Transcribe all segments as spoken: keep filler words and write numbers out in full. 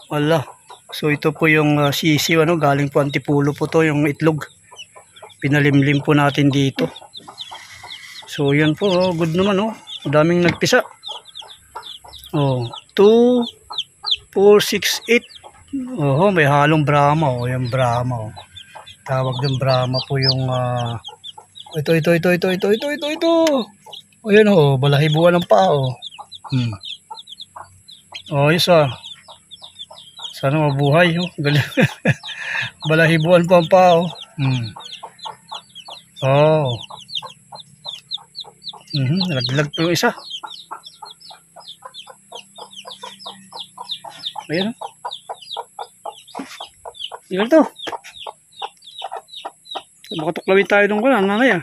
Wala. So ito po yung uh, sisiw, ano, galing po Antipolo po to, yung itlog. Pinalimlim po natin dito. So yan po, oh, good naman, oh. Daming nagpisa. Oh, two, four, six, eight. Oh, may halong Brahma, oh, yung Brahma, oh. Tawag ng Brahma po yung uh, ito, ito, ito, ito, ito, ito, ito, ito. Oh, yan, oh, balahibuan ng paa, oh. Hmm. Oh, isa. Sana mabuhay, oh. Galing. Balahibuan pa ang paa, oh. Hmm. Oh. Mhm, nalaglag po yung isa. Ayan, oh. Ilan to? Makatuklawin tayo nung kanan, nanay, ah.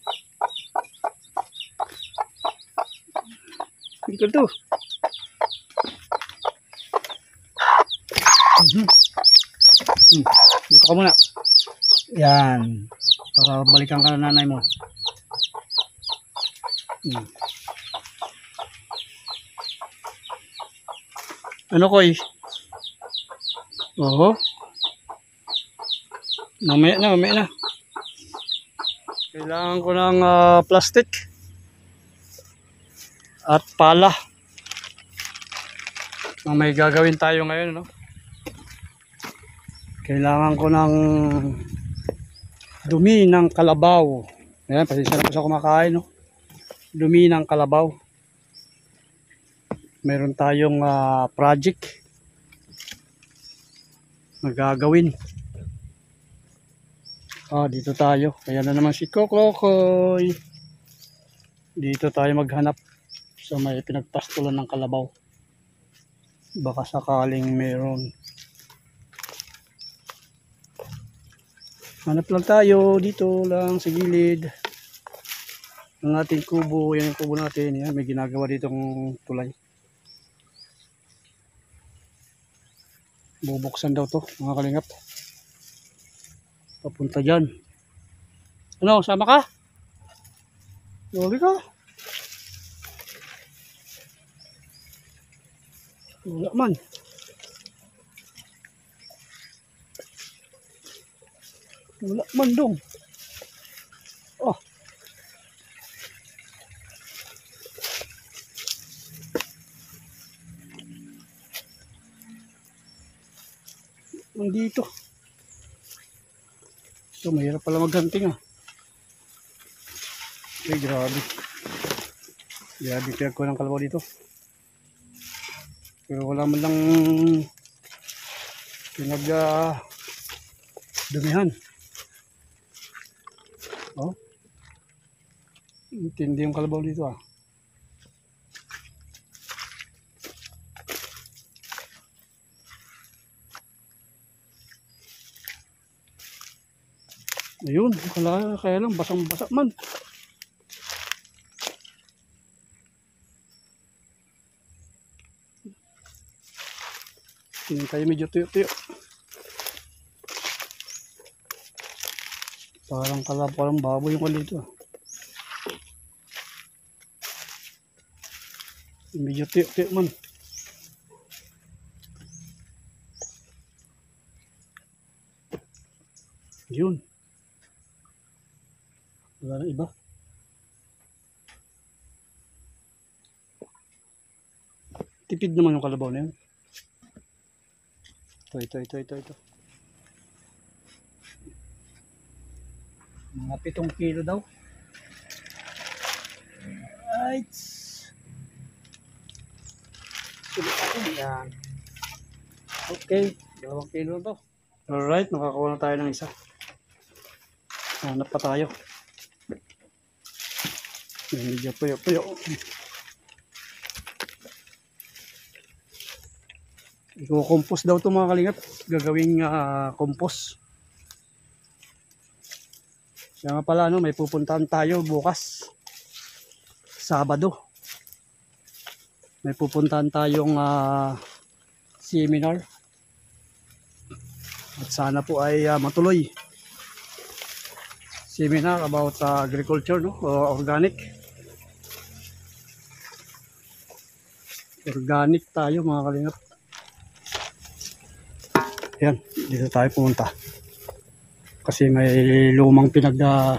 Ilan to? Mhm. Hmm. Dito ka muna. Yan. Para balikan ka na nanay mo. Hmm. Ano koy? Oo. Mamaya na, mamaya na. Kailangan ko ng uh, plastic at pala. May gagawin tayo ngayon, no? Kailangan ko ng dumi ng kalabaw. Ayan, pasensya na po sa kumakain, no? Dumi ng kalabaw. Meron tayong uh, project na gagawin. Ah, dito tayo. Kaya na naman si Koklokoy. Dito tayo maghanap sa may pinagpastulan ng kalabaw. Baka sakaling meron. Hanap lang tayo dito lang sa gilid ng ating kubo. Yan yung kubo natin. Yan, may ginagawa ditong tulay. Bubuksan daw to, mga kalingap. Papunta dyan. Ano, sama ka? Loli ka? Wala man. Wala man dong. Oh. Nandito. So, mahirap pala maghanting, ah. Ay, grabe. Grabe kaya ko ng kalabaw dito. Pero wala man lang pinag uh, dumihan. Oh. Intindi yung kalabaw dito, ah. Ayun, kaya, kaya lang basang-basa man. Tingin tayo medyo tuyo-tuyo. Parang kala, parang baboy yung kalito. Medyo tuyo-tuyo man. Yun. Wala na iba. Tipid naman yung kalabaw na yun. Ito, ito, ito, ito, ito. Mga pitong kilo daw. Right. Sulit yan. Okay, dalawang kilo na to. Alright, nakakuha na tayo ng isa. Hanap pa tayo. Medyo puyo-puyo. Iko-compose daw ito, mga kalingap. Gagawing uh, compose. Kaya nga pala, no, may pupuntahan tayo bukas. Sabado. May pupuntahan tayong uh, seminar. At sana po ay uh, matuloy. Seminar about uh, agriculture, no? O organic. Organic tayo, mga kalingap. Yan, dito tayo pumunta. Kasi may lumang pinagda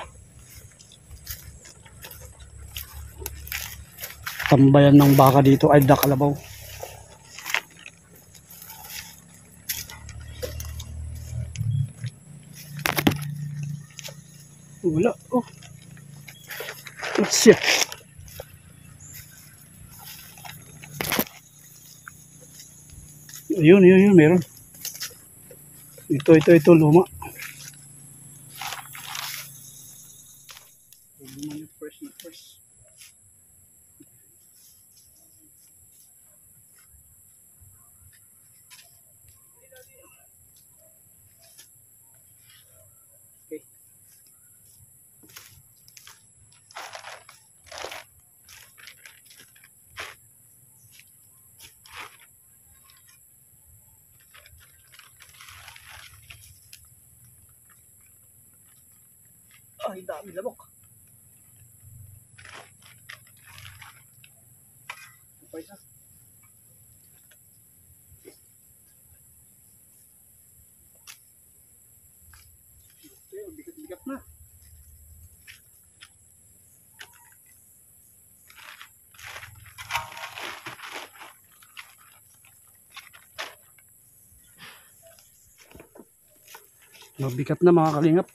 tambayan ng baka dito ay da kalabaw. Wala. Oh. Shit. Ayun, yun, yun, meron. Ito, ito, ito, luma. Luma na fresh na fresh. Okay. Ay, dami lamok. Okay na. Okay, bigat-bigat na. Mabigat na mga kalingap.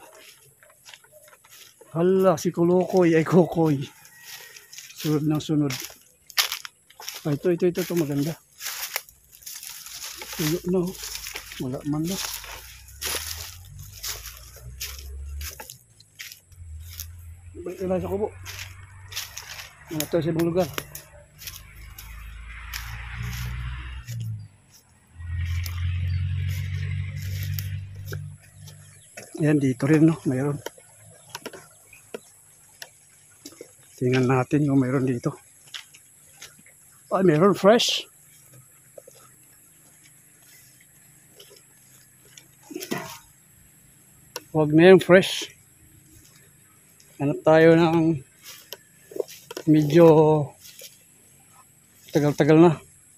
Hala, si Kulukoy ay Kukoy. Sunod ng sunod. Ay, ito, ito, ito, ito, maganda. Tuyo na, oh. Wala man na. Balik na sa kubo. Mga ito sa ibang lugar. Yan, dito rin, no? Mayroon. Tingnan natin kung mayroon dito. Ay, mayroon fresh. Huwag na yung fresh. Hanap tayo ng medyo tagal-tagal na.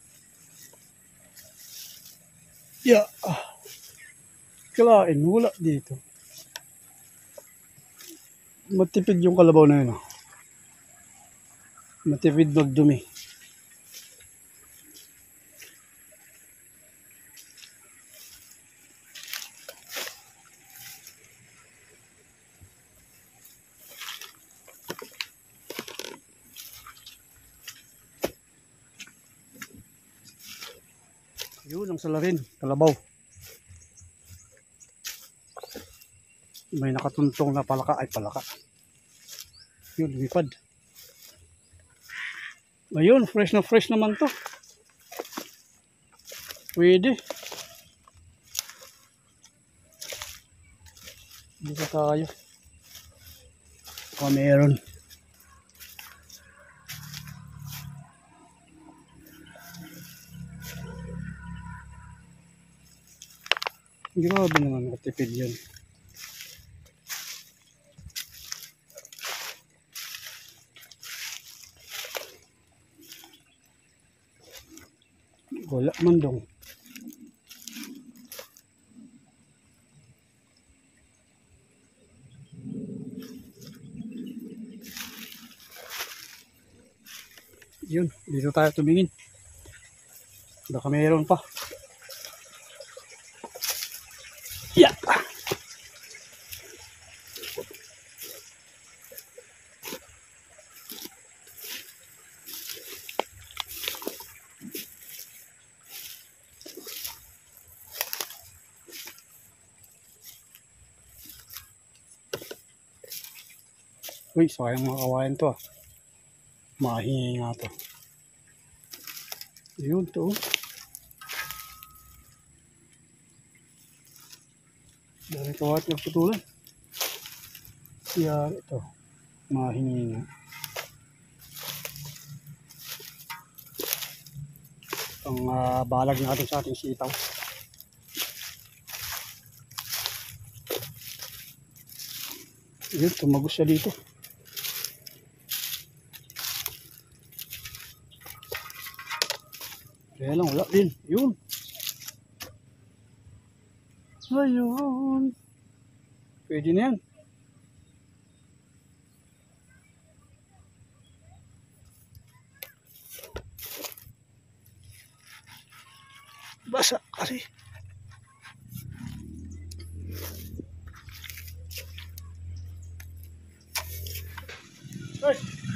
Yeah. Kalain, wala dito. Matipid yung kalabaw na yun. Oh. Matipid magdumi. Yun ang salarin, kalabaw. May nakatuntong na palaka, ay palaka. Yun, lumipad. Ayun, fresh na fresh naman to. Pwede. Dito tayo. O meron. Grabe naman katipid yun. Wala man dong. Yun, dito tayo tumingin. Baka mayroon pa. Yeah. Uy, sayang mga kawayan to ah. Mahingi nga to. Yun to. Dari kawat nagputulan. Siya ito. Mahingi nga. Ang uh, balag natin sa ating sitaw. Yun, tumagos siya dito. Kaya lang, wala din. Yun. Ayun. Pwede na yan. Basa kasi. Ay.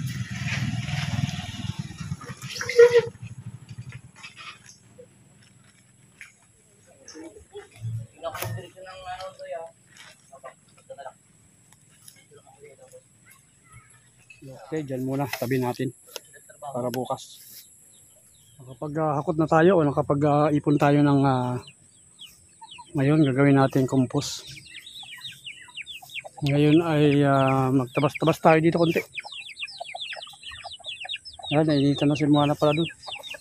Okay, dyan muna, tabi natin para bukas. Kapag uh, hakot na tayo o nakapag uh, ipon tayo ng uh, ngayon, gagawin natin compost. Ngayon ay uh, magtabas-tabas tayo dito konti. Yan, nainitan na si Moana pala dun.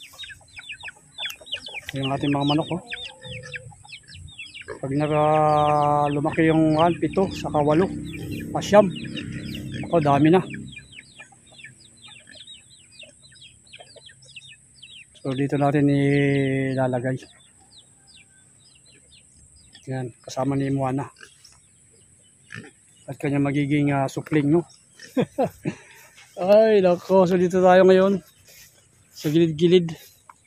Yung ating mga manok, oh. Pag naka lumaki yung uh, pito, saka walo, pasyam. Ako, dami na. So dito natin ilalagay. Yan, kasama ni Moana. At kanya magiging uh, supling, no? Ay, nako. So dito tayo ngayon. Sa gilid-gilid.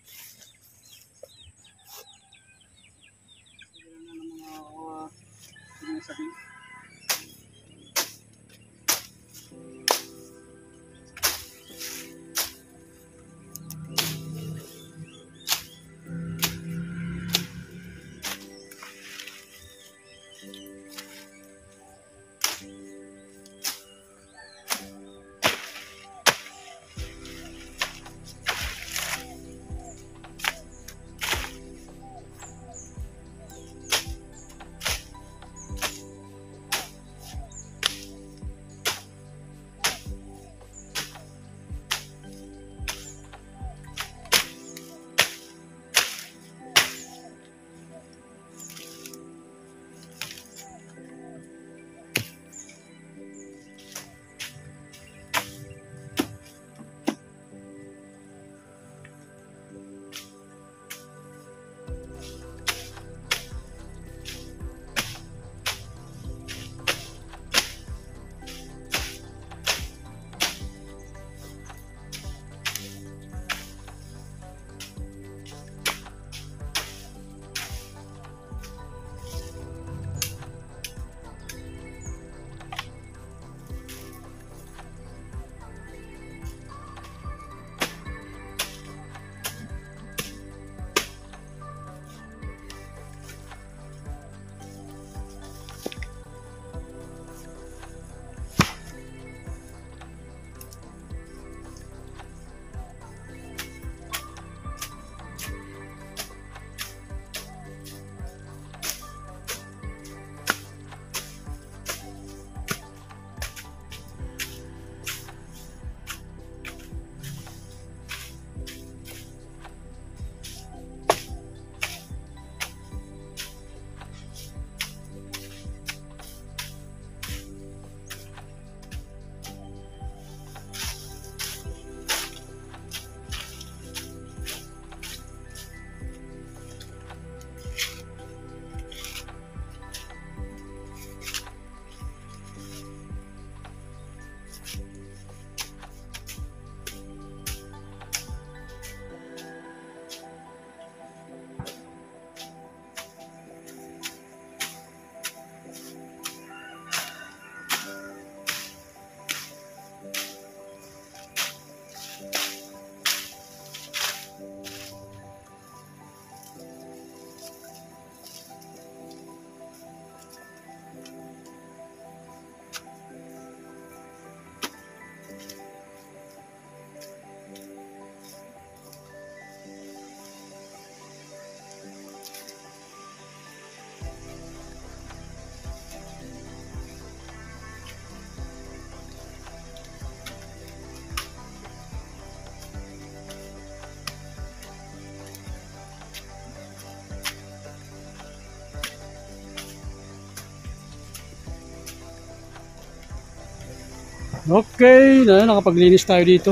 Okay, na nakapaglinis tayo dito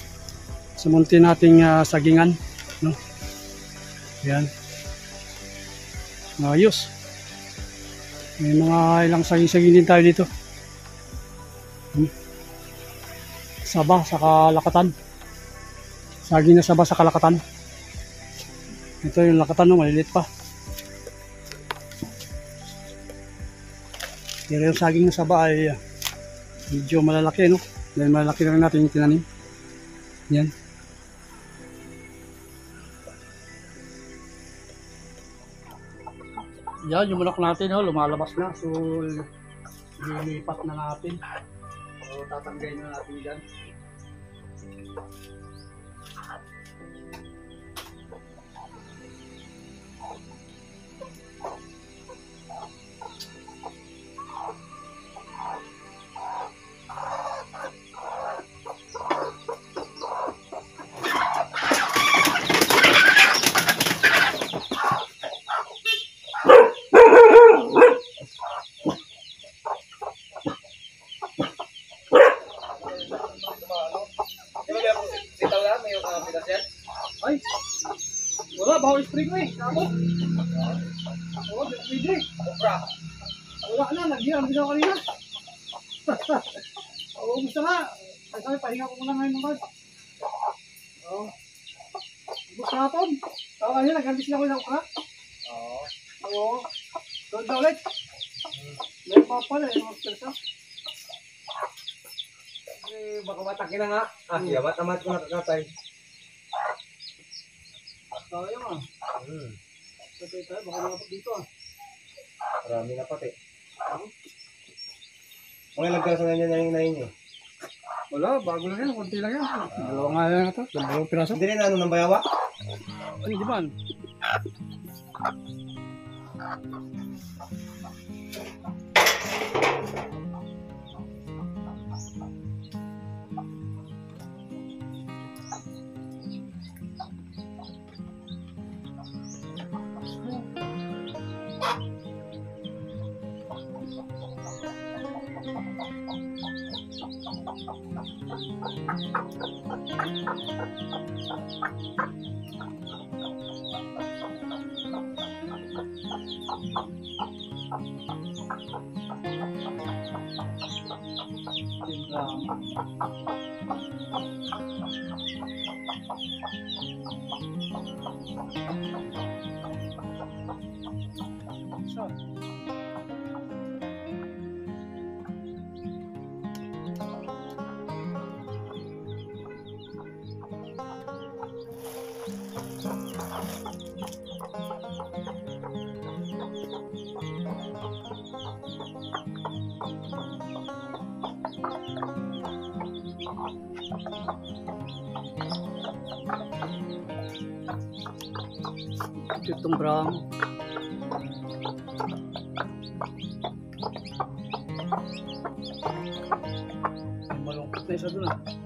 sa munti nating uh, sagingan, no? Yan. Ayos. May mga ilang saging-saging din tayo dito. Hmm. Saba sa kalakatan. Saging na saba sa kalakatan. Ito yung lakatan, no, maliliit pa. Pero yung saging na saba ay uh, medyo malalaki, no? Dahil malalaki na rin natin yung tinanim. Yan. Yan, yung manok natin, oh, lumalabas na. So, lilipat na natin. So, tatanggayin na natin dyan. Ay, wala, bawal spring mo eh. Ako? Oo, pwede. Wala na, nag-iam din ako kanina. Oo, gusto nga. Ay, sabi, pahinga ko muna ngayon naman. Oo. Gusto na ito. Oo, kanina, nag-ambis na ako ng ukra. Oo. Oo. Doon na ulit. May pa pala eh, mga persa. Eh, baka mataki na nga. Ah, siya, matamat ko nakakatay. Sayang ah. Hmm. Patay tayo, baka nakapag dito ah. Marami na pati. Mga lagkasan na niya na yung nahin eh. Wala, bago lang yan, konti lang yan. Dalawa nga lang ito, dalawang piraso. Hindi rin ano ng bayawa? Ay, di man. Itong bramo. Malungkot na isa doon ah.